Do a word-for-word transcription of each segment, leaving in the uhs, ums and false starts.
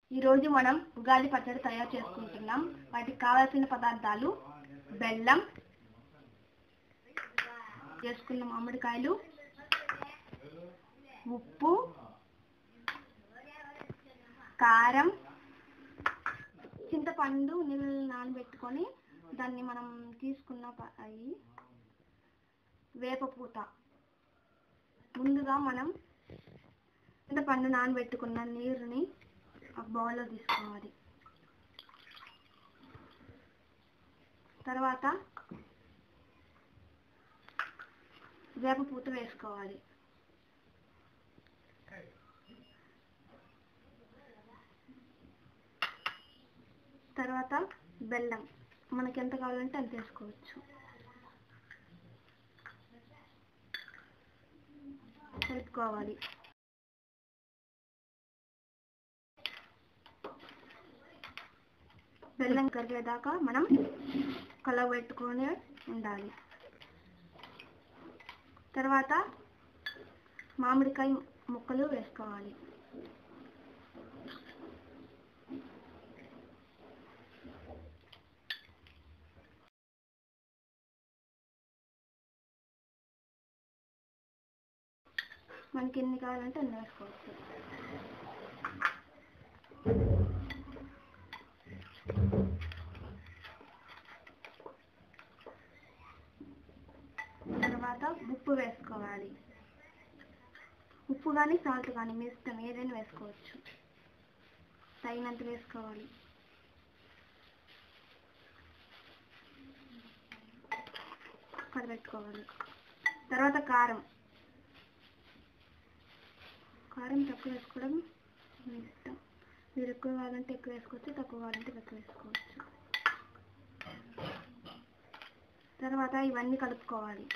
ఈ రోజు మనం ఉగాది పచ్చడి తయారు చేసుకుంటున్నాం. వాటికి కావాల్సిన పదార్థాలు బెల్లం, చేసుకున్న మామిడికాయలు, ఉప్పు, కారం, చింతపండు నీళ్ళు నానబెట్టుకొని దాన్ని మనం తీసుకున్న అవి వేపపూత. ముందుగా మనం చింతపండు నానబెట్టుకున్న నీరుని ఒక బౌల్లో తీసుకోవాలి. తర్వాత వేపపూత వేసుకోవాలి. తర్వాత బెల్లం మనకి ఎంత కావాలంటే అంత వేసుకోవచ్చు. కలుపుకోవాలి. బెల్లం కరిగేదాకా మనం కలబెట్టుకొని ఉండాలి. తర్వాత మామిడికాయ ముక్కలు వేసుకోవాలి. మనకి ఎన్ని కావాలంటే అన్ని వేసుకోవచ్చు. తర్వాత ఉప్పు వేసుకోవాలి. ఉప్పు కానీ సాల్ట్ కానీ మీ ఇష్టం, ఏదైనా వేసుకోవచ్చు. తగినంత వేసుకోవాలి. కలబెట్టుకోవాలి. తర్వాత కారం కారం తక్కువ వేసుకోవడం మీ ఇష్టం. మీరు ఎక్కువ కావాలంటే ఎక్కువ వేసుకోవచ్చు, తక్కువ కావాలంటే తక్కువ వేసుకోవచ్చు. తర్వాత ఇవన్నీ కలుపుకోవాలి.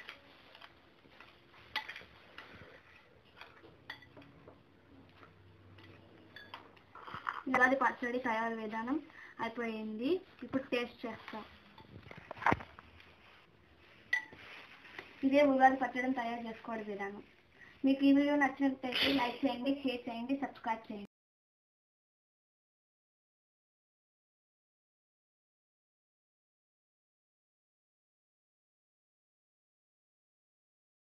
ఉగాది పచ్చడి తయారు విధానం అయిపోయింది. ఇప్పుడు టేస్ట్ చేస్తాం. ఇదే ఉగాది పచ్చడిని తయారు చేసుకోవడం విధానం. మీకు ఈ వీడియో నచ్చినట్లయితే లైక్ చేయండి, షేర్ చేయండి, సబ్స్క్రైబ్ చేయండి.